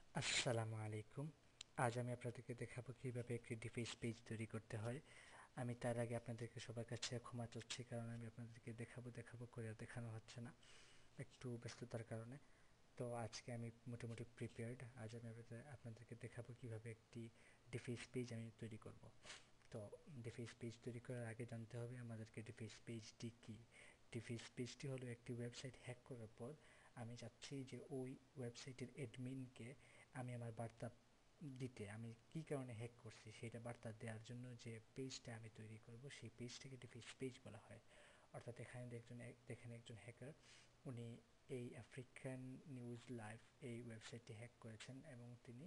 আসসালামু আলাইকুম। আজ আমি আপনাদেরকে দেখাবো কিভাবে একটি ডিফেন্স পেজ তৈরি করতে হয়। আমি তার আগে আপনাদেরকে সবার কাছে ক্ষমা চাচ্ছি, কারণ আমি আপনাদেরকে দেখাবো করে আর দেখানো হচ্ছে না, একটু ব্যস্ততার কারণে। তো আজকে আমি মোটামুটি প্রিপেয়ার্ড। আজ আমি আপনাদেরকে দেখাবো কিভাবে একটি ডিফেন্স পেজ আমি তৈরি করব। তো ডিফেন্স পেজ তৈরি করার আগে জানতে হবে আমাদেরকে ডিফেন্স পেজটি কী। ডিফেন্স পেজটি হলো একটি ওয়েবসাইট হ্যাক করার পর আমি চাচ্ছি যে ওই ওয়েবসাইটের অ্যাডমিনকে আমি আমার বার্তা দিতে, আমি কী কারণে হ্যাক করছি সেটা বার্তা দেওয়ার জন্য যে পেজটা আমি তৈরি করব সেই পেজটাকে ডিফেন্স পেজ বলা হয়। অর্থাৎ দেখেন একজন হ্যাকার, উনি এই আফ্রিকান নিউজ লাইভ এই ওয়েবসাইটটি হ্যাক করেছেন এবং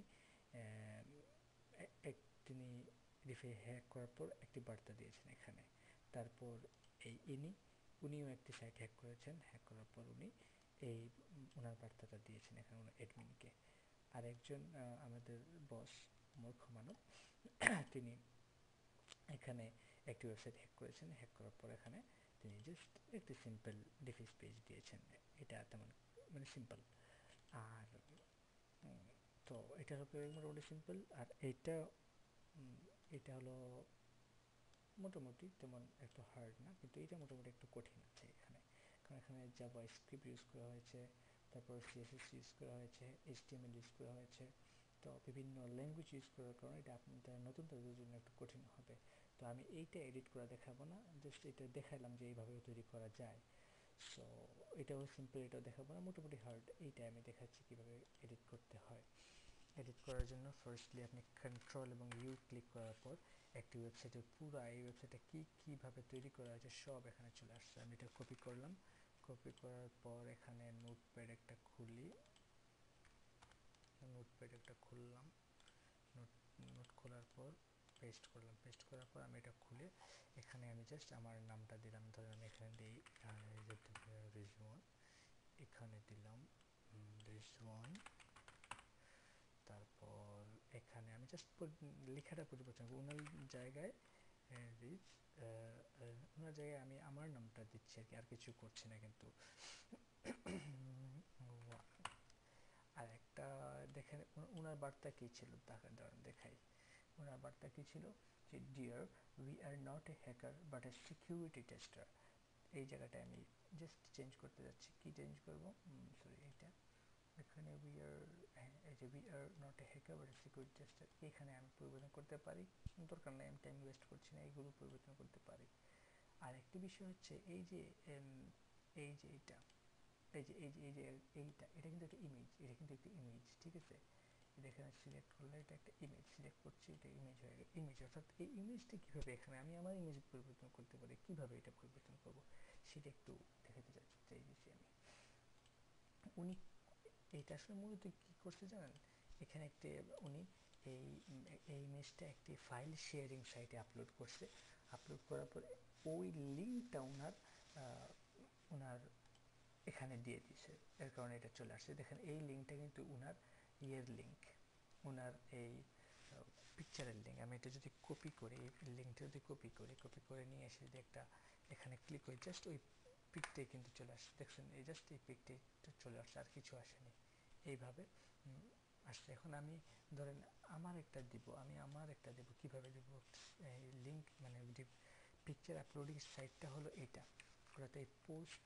তিনি হ্যাক করার পর একটি বার্তা দিয়েছেন এখানে। তারপর উনিও একটি সাইট হ্যাক করেছেন, হ্যাক করার পর উনি এই ওনার বার্তাটা দিয়েছেন এখানে ওনার অ্যাডমিনকে। আর একজন আমাদের বস, মূর্খ মানব, তিনি এখানে একটি ওয়েবসাইট হ্যাক করেছেন, হ্যাক করার পর এখানে তিনি জাস্ট একটি সিম্পল ডিফেন্স পেজ দিয়েছেন। এটা তেমন মানে সিম্পল। আর তো এটা হলো মোটামুটি সিম্পল। আর এটা হলো মোটামুটি তেমন একটু হার্ড না, কিন্তু এটা মোটামুটি একটু কঠিন আছে এখানে, কারণ এখানে জাভা স্ক্রিপ্ট ইউজ করা হয়েছে, তারপর সিএসএস ইউজ করা হয়েছে, এইচটিএমএল ইউজ করা হয়েছে। তো বিভিন্ন ল্যাঙ্গুয়েজ ইউজ করার কারণে এটা আপনাদের নতুন তাদের জন্য একটু কঠিন হবে। তো আমি এইটা এডিট করে দেখাবো না, জাস্ট এটা দেখালাম যে এইভাবে তৈরি করা যায়। সো এটাও সিম্পল, এটাও দেখাবো না, মোটামুটি হার্ড। এইটা আমি দেখাচ্ছি কীভাবে এডিট করতে হয়। এডিট করার জন্য ফার্স্টলি আপনি কন্ট্রোল এবং ইউ ক্লিক করার পর একটি ওয়েবসাইটের পুরো এই ওয়েবসাইটটা কীভাবে তৈরি করা হয়েছে সব এখানে চলে আসছে। আমি এটা কপি করলাম, কপি করার পর এখানে নোটপ্যাড একটা খুললাম, নোট নোট খোলার পর পেস্ট করলাম, পেস্ট করার পর আমি এটা খুলে এখানে আমি জাস্ট আমার নামটা দিলাম। ধরেন আমি এখানে দিই রিজওয়ান, এখানে দিলাম রিজওয়ান। তারপর এখানে আমি জাস্ট লেখাটা পরিবর্তন করব, রিচ ওনার জায়গায় আমি আমার নামটা দিচ্ছি আর কি, আর কিছু করছি না কিন্তু। আর একটা দেখেন ওনার বার্তা কী ছিল, ধরেন দেখাই। ওনার বার্তা কী ছিল যে dear, we are not a hacker but a security tester. এই জায়গাটায় আমি জাস্ট চেঞ্জ করতে যাচ্ছি। কি চেঞ্জ করবো, সরি এইটা, এখানে এই যে we are not a hacker but a security tester, এখানে আমি পরিবর্তন করতে পারি, দরকার নেই, আমি টাইম ওয়েস্ট করছি না, এইগুলো পরিবর্তন করতে পারি। আর একটি বিষয় হচ্ছে এই যে এই যে এইটা, এটা কিন্তু একটা ইমেজ, ঠিক আছে। এটা এখানে সিলেক্ট করলে এটা একটা ইমেজ, সিলেক্ট করছি, এটা ইমেজ হয়ে গেল। ইমেজ অর্থাৎ এই ইমেজটা কীভাবে এখানে আমি আমার ইমেজ পরিবর্তন করতে পারি, কীভাবে এটা পরিবর্তন করব সেটা একটু দেখাতে চাইছি আমি। উনি এইটা আসলে মূলত কী করছে জানেন, এখানে উনি এই এই ইমেজটা একটি ফাইল শেয়ারিং সাইটে আপলোড করছে। আপলোড করার পরে ওই লিঙ্কটা ওনার এখানে দিয়ে দিছে, এর কারণে এটা চলে আসছে। দেখেন এই লিঙ্কটা কিন্তু ওনার লিঙ্ক, ওনার এই পিকচারের লিঙ্ক। আমি এটা যদি কপি করি, এই লিঙ্কটা যদি কপি করে নিয়ে এসে যদি একটা এখানে ক্লিক করি, জাস্ট ওই পিকটাই কিন্তু চলে আসছে। দেখছেন, এই জাস্ট এই পিকটাই চলে আসছে, আর কিছু আসেনি। এইভাবে আসছে। এখন আমি ধরেন আমার একটা দিব, কীভাবে দিব, এই লিঙ্ক মানে পিকচার আপলোডিং সাইটটা হলো এটা, অর্থাৎ এই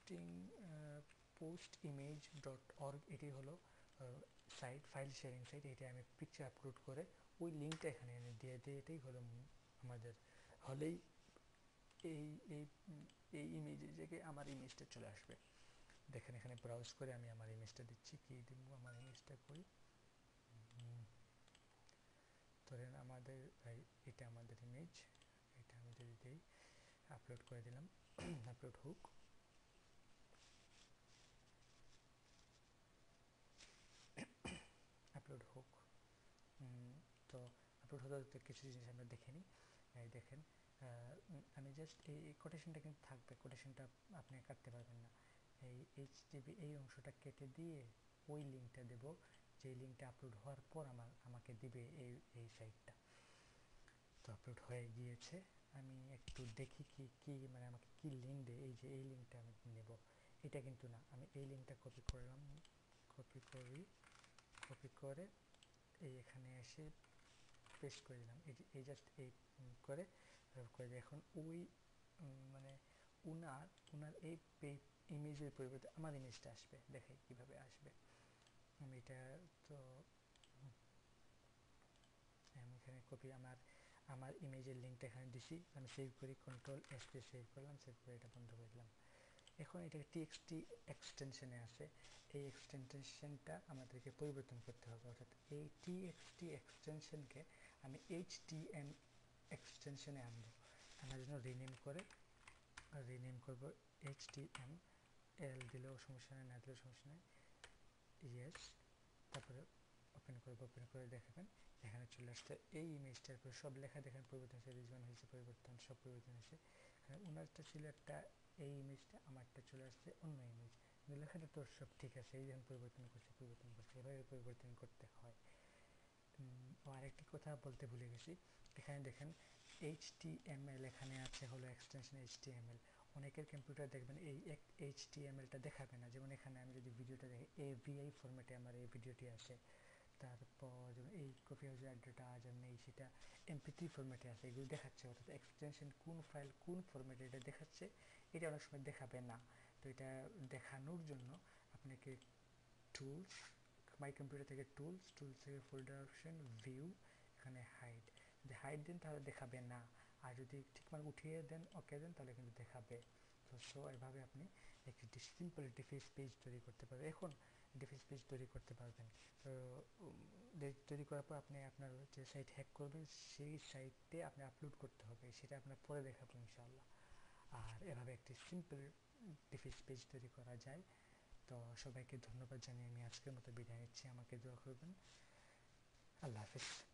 পোস্ট ইমেজ ডট অর্গ, এটি হলো সাইট, ফাইল শেয়ারিং সাইট। এটা আমি পিকচার আপলোড করে ওই লিঙ্কটা এখানে এনে দিয়ে দিই, এটাই হলো আমাদের হলেই এই এই এই ইমেজের জায়গায় আমার ইমেজটা চলে আসবে। দেখেন এখানে ব্রাউজ করে আমি আমার ইমেজটা দিচ্ছি, কি দিব, আমার ইমেজটা কই, ধরেন এটা আমাদের ইমেজ, এটা আমি যদি দিই, আপলোড করে দিলাম, আপলোড হোক। আপলোড হোক তো আপলোড হতে কিছু জিনিস আমরা দেখে নিই। এই দেখেন আমি জাস্ট এই কোটেশনটা কিন্তু থাকবে, কোটেশনটা আপনি কাটতে পারবেন না। এই এইচটিটিপি এই অংশটা কেটে দিয়ে ওই লিঙ্কটা দেব, যে লিঙ্কটা আপলোড হওয়ার পর আমাকে দিবে এই সাইটটা। তো আপলোড হয়ে গিয়েছে, আমি একটু দেখি কি মানে আমাকে কি লিঙ্ক দেয়। এই যে এই লিঙ্কটা আমি নেব, এটা কিন্তু না, আমি এই লিঙ্কটা কপি করে এই এখানে এসে পেস্ট করে দিলাম, এই জাস্ট এই করে করে দিয়ে এখন ওই মানে উনার এই ইমেজের পরিবর্তে আমার ইমেজটা আসবে, দেখাই কিভাবে আসবে। আমি এটা তো আমি এখানে কপি আমার ইমেজের লিঙ্কটা এখানে দিছি, আমি সেভ করি, Ctrl+S দিয়ে সেভ করলাম, সেভ করে এটা বন্ধ করে দিলাম। এখন এটাকে টিএক্সটি এক্সটেনশনে আছে, এই এক্সটেনশনটা আমাদেরকে পরিবর্তন করতে হবে, অর্থাৎ এই টিএক্সটি এক্সটেনশনকে আমি এইচটিএম এক্সটেনশনে আনবো। আনার জন্য রিনেম করব HTML, দিলেও সমস্যা নেই, না দিলেও সমস্যা নেই, ইয়েস। তারপরে ওপেন করে দেখাবেন এখানে চলে আসছে এই ইমেজটার উপর সব লেখা দেখেন পরিবর্তন হয়েছে, রিজন হয়েছে পরিবর্তন, সব পরিবর্তন হয়েছে। এখানে ওনারটা ছিল একটা, এই ইমেজটা, আমারটা চলে আসছে অন্য ইমেজ, কিন্তু লেখাটা তো সব ঠিক আছে, এই যখন পরিবর্তন করছে, এভাবে পরিবর্তন করতে হয়। আরেকটি কথা বলতে ভুলে গেছি, এখানে দেখেন HTML এখানে আছে হলো এক্সটেনশন HTML। অনেকের কম্পিউটার দেখবেন এই HTMLটা দেখাবে না, যেমন এখানে আমি যদি ভিডিওটা দেখি AVI ফরম্যাটে আমার এই ভিডিওটি আছে, তারপর যেমন এই কপি হাউস অ্যাড্রেসটা আজ আর নেই, সেটা MP3 ফরম্যাটে আছে, এগুলো দেখাচ্ছে, অর্থাৎ এক্সটেনশন কোন ফাইল কোন ফরম্যাটে এটা দেখাচ্ছে, এটা অনেক সময় দেখাবে না। তো এটা দেখানোর জন্য আপনাকে টুলস, মাই কম্পিউটার থেকে টুলস থেকে ফোল্ডার অপশন, ভিউ, এখানে যদি হাইড দেন তাহলে দেখাবে না, আর যদি ঠিকমতো উঠিয়ে দেন, ওকে দেন, তাহলে কিন্তু দেখাবে। তো সো এভাবে আপনি একটি সিম্পল ডিফেন্স পেজ তৈরি করতে পারবেন। এখন ডিফেন্স পেজ তৈরি করতে পারবেন, তো তৈরি করার পর আপনি আপনার যে সাইট হ্যাক করবেন সেই সাইটে আপনি আপলোড করতে হবে, সেটা আপনার পরে দেখাবো ইনশাআল্লাহ। আর এভাবে একটি সিম্পল ডিফেন্স পেজ তৈরি করা যায়। তো সবাইকে ধন্যবাদ জানিয়ে আমি আজকের মতো বিদায় নিচ্ছি, আমাকে দোয়া করবেন। আল্লাহ হাফিজ।